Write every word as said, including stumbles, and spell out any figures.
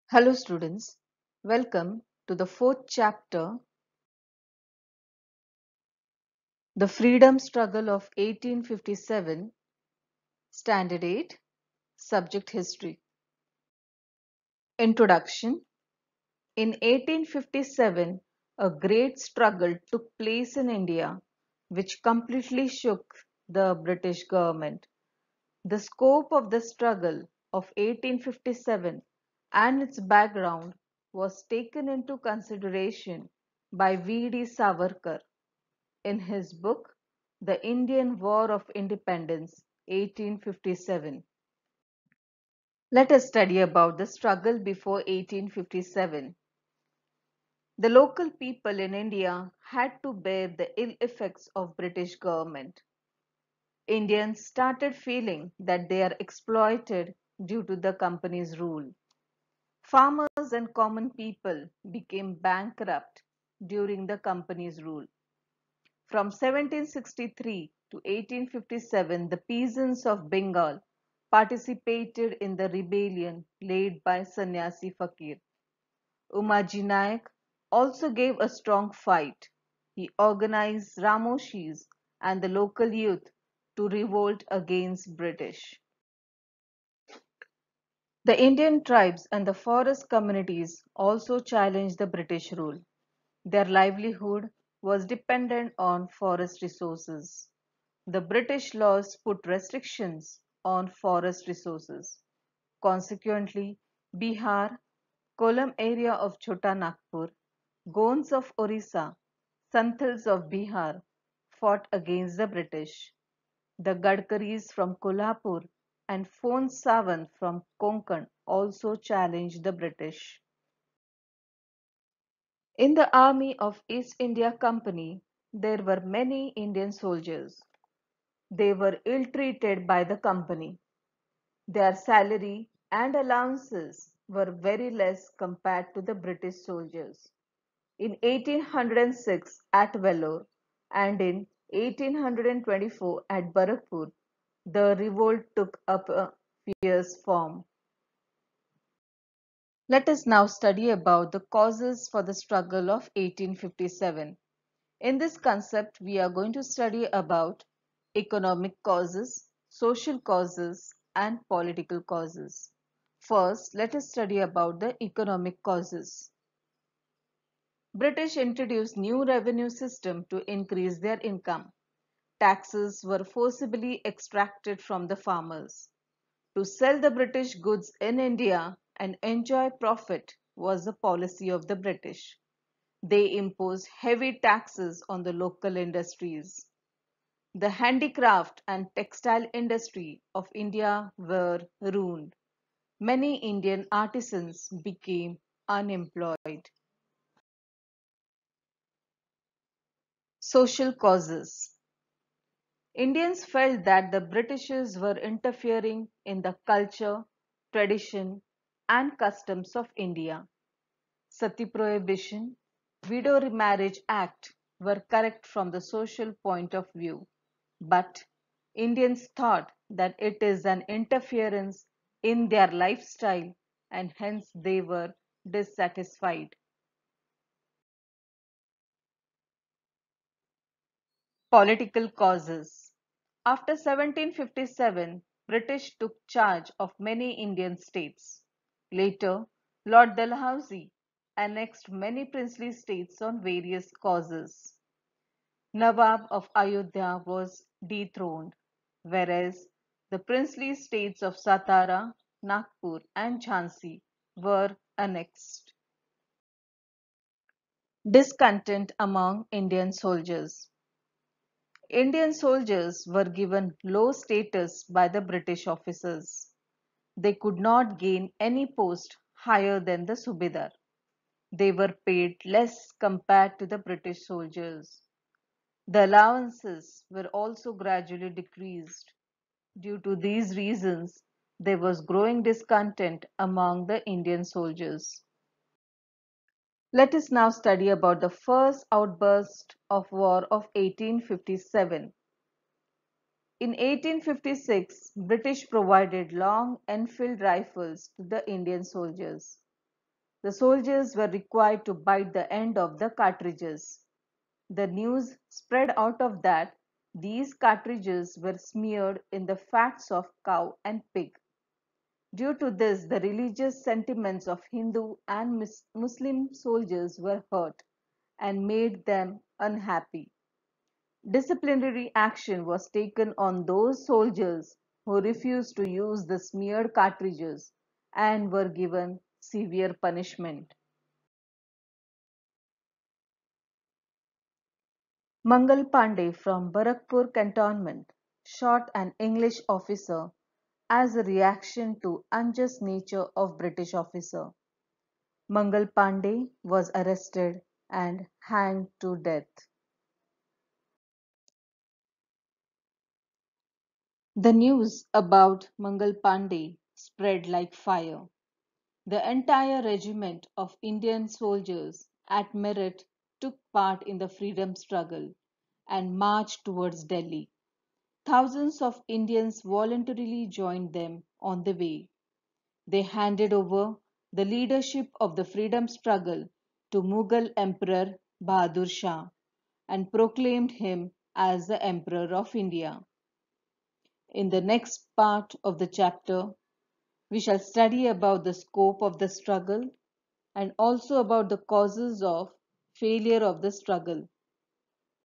Hello students, welcome to the fourth chapter, The Freedom Struggle of eighteen fifty-seven, Standard eight, Subject History. Introduction. In eighteen fifty-seven, a great struggle took place in India which completely shook the British government. The scope of the struggle of eighteen fifty-seven and its background was taken into consideration by V D Savarkar in his book The Indian War of Independence eighteen fifty-seven. Let us study about the struggle before eighteen fifty-seven. The local people in India had to bear the ill effects of British government. Indians started feeling that they are exploited due to the company's rule. Farmers and common people became bankrupt during the company's rule. From seventeen sixty-three to eighteen fifty-seven, the peasants of Bengal participated in the rebellion led by Sannyasi Fakir. Umaji Naik also gave a strong fight. He organized Ramoshis and the local youth to revolt against British. The Indian tribes and the forest communities also challenged the British rule. Their livelihood was dependent on forest resources. The British laws put restrictions on forest resources. Consequently, Bihar, Kollam area of Chota Nagpur, Gonds of Orissa, Santals of Bihar fought against the British. The Gadkaris from Kolhapur and Phon Savant from Konkan also challenged the British. In the army of East India Company, there were many Indian soldiers. They were ill-treated by the company. Their salary and allowances were very less compared to the British soldiers. In eighteen oh six at Vellore and in eighteen twenty-four at Barakpur, the revolt took up a fierce form. Let us now study about the causes for the struggle of eighteen fifty-seven. In this concept, we are going to study about economic causes, social causes, and political causes. First, let us study about the economic causes. British introduced new revenue system to increase their income. Taxes were forcibly extracted from the farmers. To sell the British goods in India and enjoy profit was the policy of the British. They imposed heavy taxes on the local industries. The handicraft and textile industry of India were ruined. Many Indian artisans became unemployed. Social causes. Indians felt that the Britishers were interfering in the culture, tradition, and customs of India. Sati Prohibition, Widow Remarriage Act were correct from the social point of view, but Indians thought that it is an interference in their lifestyle and hence they were dissatisfied. Political causes. After seventeen fifty-seven, British took charge of many Indian states. Later, Lord Dalhousie annexed many princely states on various causes. Nawab of Ayodhya was dethroned, whereas the princely states of Satara, Nagpur, and Jhansi were annexed. Discontent among Indian soldiers. Indian soldiers were given low status by the British officers. They could not gain any post higher than the Subedar. They were paid less compared to the British soldiers. The allowances were also gradually decreased. Due to these reasons, there was growing discontent among the Indian soldiers. Let us now study about the first outburst of war of eighteen fifty-seven. In eighteen fifty-six, British provided long Enfield rifles to the Indian soldiers. The soldiers were required to bite the end of the cartridges. The news spread out of that these cartridges were smeared in the fats of cow and pig. Due to this, the religious sentiments of Hindu and Muslim soldiers were hurt and made them unhappy. Disciplinary action was taken on those soldiers who refused to use the smeared cartridges and were given severe punishment. Mangal Pandey from Barakpur cantonment shot an English officer as a reaction to unjust nature of British officer. Mangal Pandey was arrested and hanged to death. The news about Mangal Pandey spread like fire. The entire regiment of Indian soldiers at Meerut took part in the freedom struggle and marched towards Delhi. Thousands of Indians voluntarily joined them on the way. They handed over the leadership of the freedom struggle to Mughal Emperor Bahadur Shah and proclaimed him as the Emperor of India. In the next part of the chapter, we shall study about the scope of the struggle and also about the causes of failure of the struggle.